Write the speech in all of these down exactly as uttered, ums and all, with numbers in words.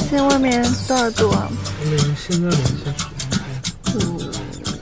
现在外面多少度啊？ 外面现在零下十度。 嗯。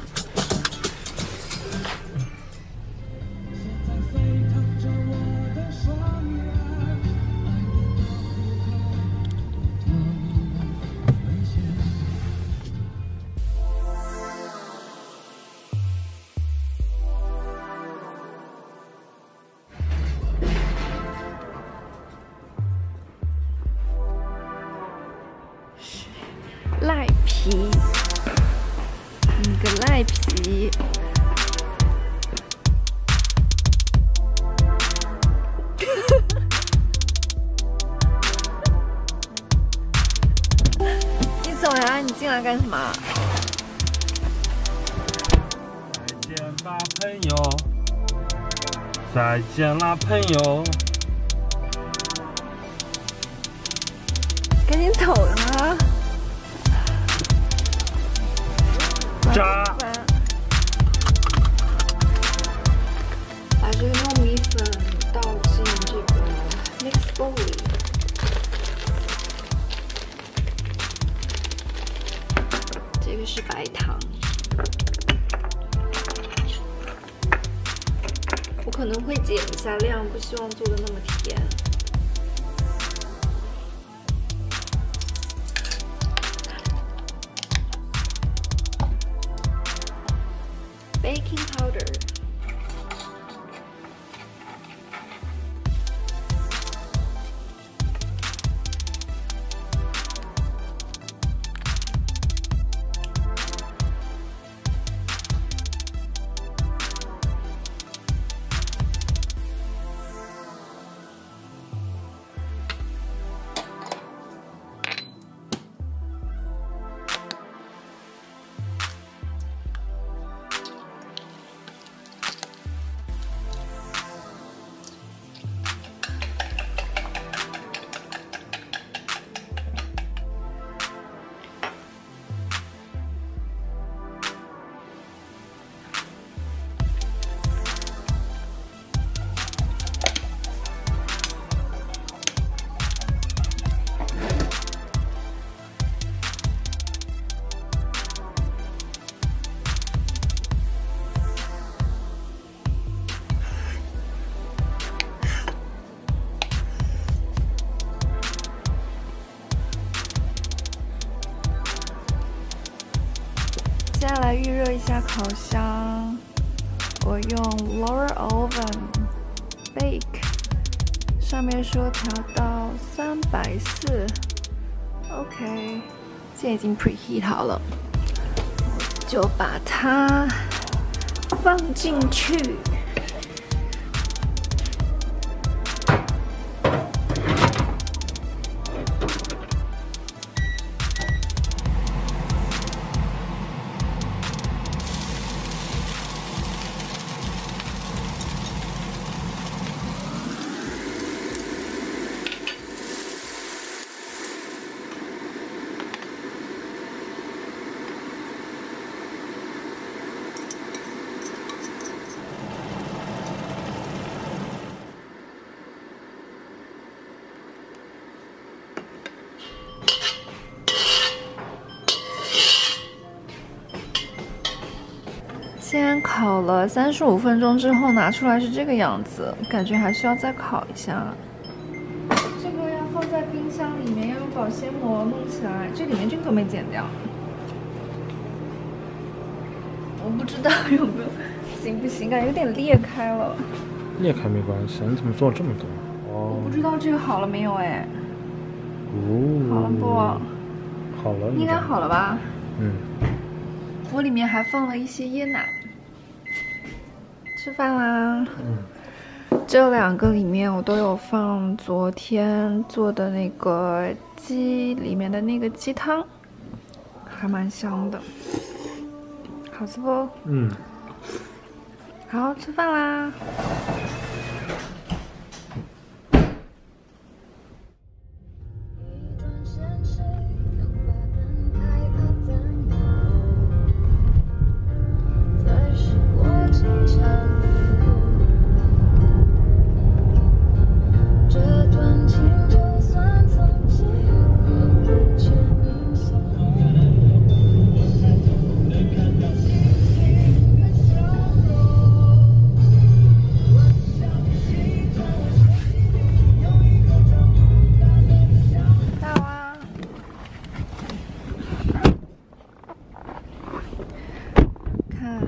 赖皮，你个赖皮！你走呀！你进来干什么？ 再见吧，朋友！再见啦，朋友！ 赶紧走啊！ 渣！ 把这个糯米粉倒进这个 mix bowl 里，这个是白糖。我可能会减一下量，不希望做的那么甜。Baking powder， 接下来预热一下烤箱，我用 lower oven bake， 上面说调到三百四 ，OK， 现在已经 preheat 好了，就把它放进去。先烤了三十五分钟之后拿出来是这个样子，感觉还需要再烤一下。这个要放在冰箱里面，要用保鲜膜弄起来。这里面这个都没剪掉，我不知道有没有行不行，感觉有点裂开了。 裂开没关系，你怎么做这么多？哦， 我不知道这个好了没有哎。 哦， 好了不？ 好了， 应该好了吧？ 嗯。 我里面还放了一些椰奶。吃饭啦！嗯，这两个里面我都有放昨天做的那个鸡里面的那个鸡汤，还蛮香的，好吃不？ 嗯。 好，吃饭啦！这段情就算曾经不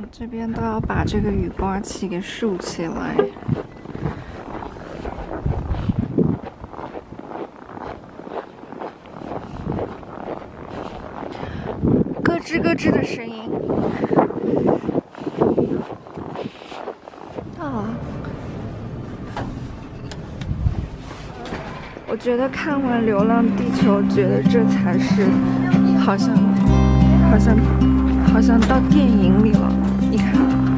这边都要把这个雨刮器给竖起来。咯吱咯吱的声音。啊！我觉得看完《流浪地球》，觉得这才是好像好像好像到电影里了。你看，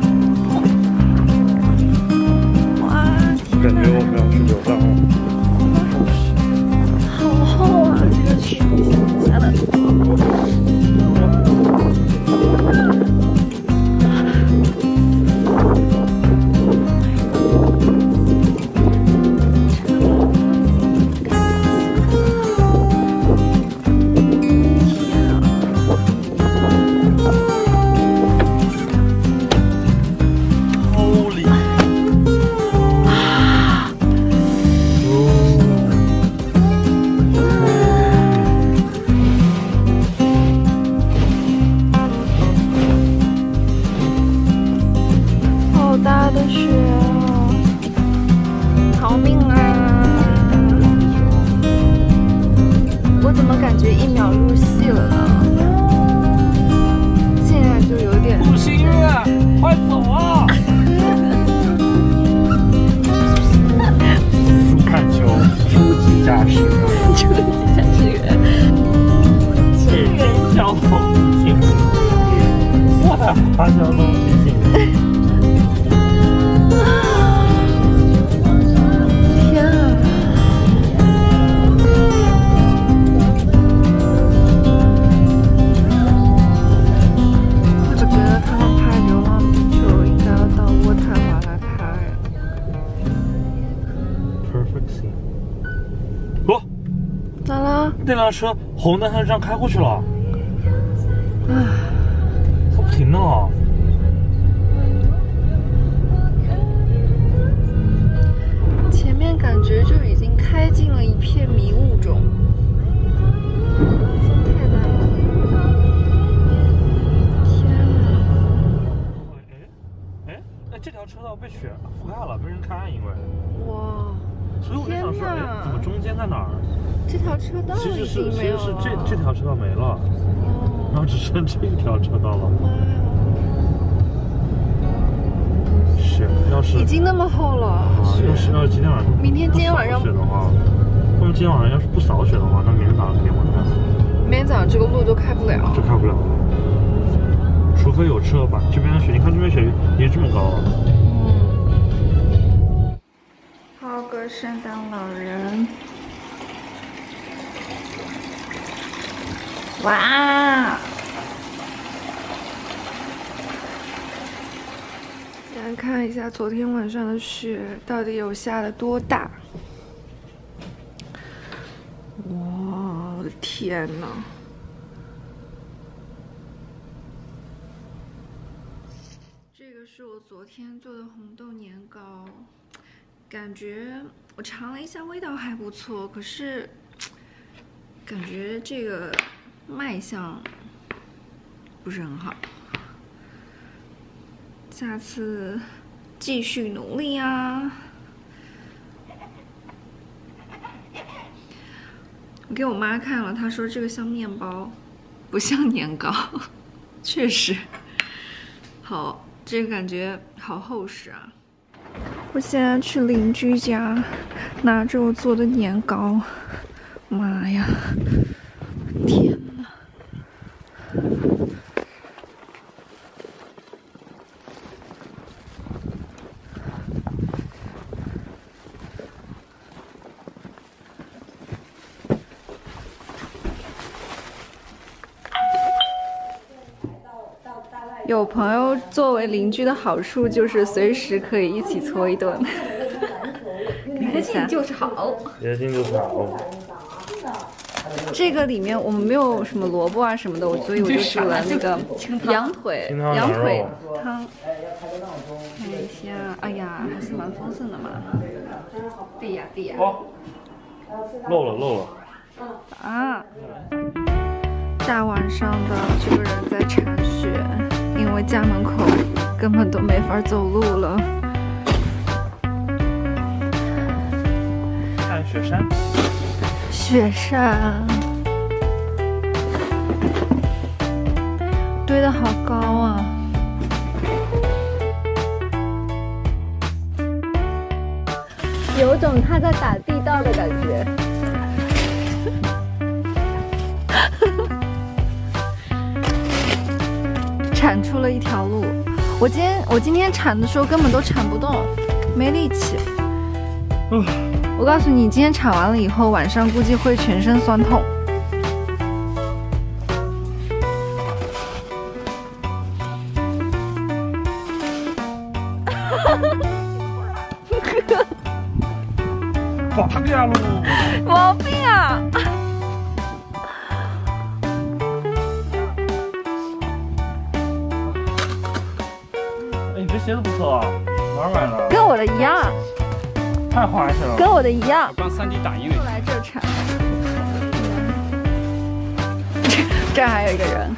哇！ 感觉我们要去流浪了。 好厚啊，这个雪下的。 花交通提醒。 天啊！我就觉得他们拍《流浪地球》应该要到渥太华来拍。 Perfect scene。哦， 咋了？ 那辆车红灯它就这样开过去了。 唉。 停了， 前面感觉就已经开进了一片迷雾中，风太大了，天哪！ 哎哎哎，这条车道被雪覆盖了，没人开，因为哇， 所以我就想说，哎，怎么中间在哪儿？ 这条车道其实是已经没有了， 其实是这这条车道没了。然后只剩这一条车道了。雪，要是已经那么厚了。 啊，要是要是今天晚上， 明天今天晚上雪的话，他们今天晚上要是不扫雪的话，那明天早上肯定完蛋。 明天早上这个路都开不了， 就开不了，除非有车把这边的雪，你看这边雪已经这么高了。 嗯。好个圣诞老人。哇！来看一下昨天晚上的雪到底有下了多大。哇，我的天哪！这个是我昨天做的红豆年糕，感觉我尝了一下，味道还不错，可是感觉这个卖相不是很好，下次继续努力啊！我给我妈看了，她说这个像面包，不像年糕，确实。好，这个感觉好厚实啊！我现在去邻居家，拿着我做的年糕，妈呀，天！有朋友作为邻居的好处就是随时可以一起搓一顿。 别进就是好， 别进就是好。 这个里面我们没有什么萝卜啊什么的，所以我就煮了那个羊腿羊腿汤。看一下，哎呀，还是蛮丰盛的嘛。 对呀对呀。 哦，漏了漏了。 啊！大晚上的，这个人在铲雪，因为家门口根本都没法走路了。 看雪山， 雪山堆得好高啊！有种他在打地道的感觉。铲出了一条路，我今天我今天铲的时候根本都铲不动，没力气。 嗯， 我告诉你，今天铲完了以后，晚上估计会全身酸痛。 滑掉喽！ 毛病啊！ 你这鞋子不错啊，哪儿买的？ 跟我的一样， 太滑稽了。 跟我的一样。 我刚 三 D 打印又来这儿铲，这这儿还有一个人。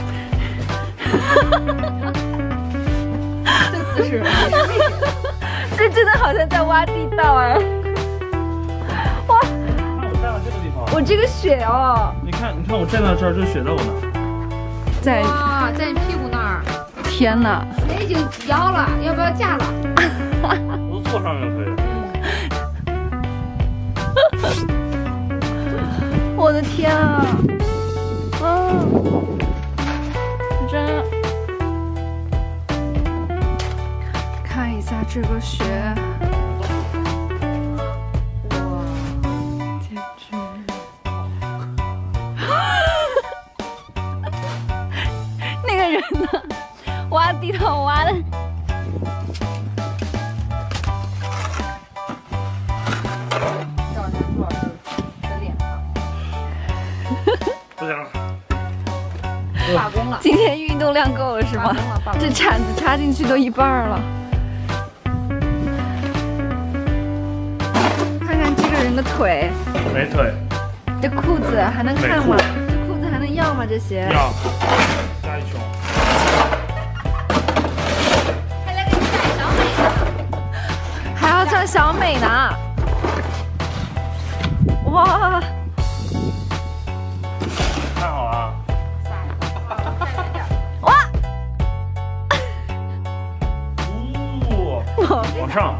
这姿势， 这真的好像在挖地道哎！哇！ 看我站到这个地方， 我这个雪哦， 你看，你看我站到这儿，这雪在我那。 在哇，在你屁股那儿， 天哪！ 人已经及腰了，要不要架了？ 我都坐上面可以。 我的天啊！嗯，真看一下这个雪，哇，简直！那个人呢？挖地道挖的。 不行了， 罢工了， 今天运动量够了是吗？ 罢工了，罢工了。 这铲子插进去都一半了。看看这个人的腿， 没腿， 这裤子还能看吗？这裤子还能要吗？这鞋？ 要加一胸。 还来给你站小美呢， 还要站小美呢。哇！ 看好啊！ 哇！ 呜，往上。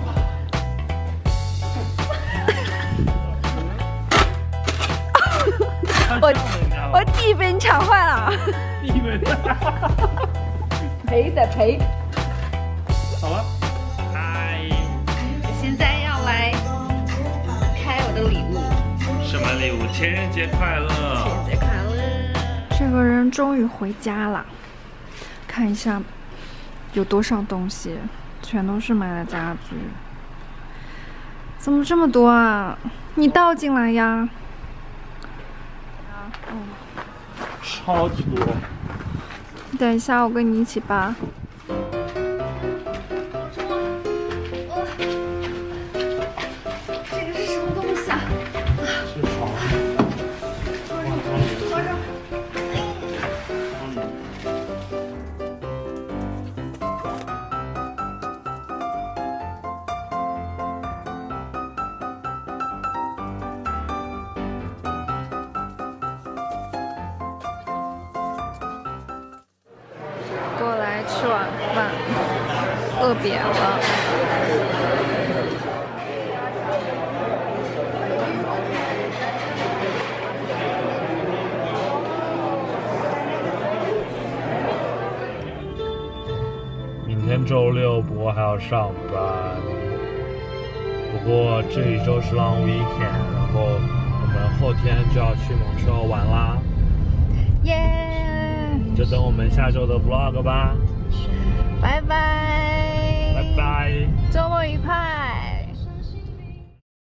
我我地被你铲坏了。 地被赔得赔。 好了。嗨， 现在要来开我的礼物， 什么礼物？情人节快乐！ 情人节快乐！ 这个人终于回家了，看一下有多少东西，全都是买的家具。怎么这么多啊？你倒进来呀！ 超级多。 等一下，我跟你一起扒。 这个是什么东西啊？ 是床。 坐上。 过来吃晚饭，饿扁了。 明天周六，不过还要上班。不过这一周是 long weekend， 然后我们后天就要去蒙特利尔玩啦。 耶！ 就等我们下周的 vlog 吧。 拜拜。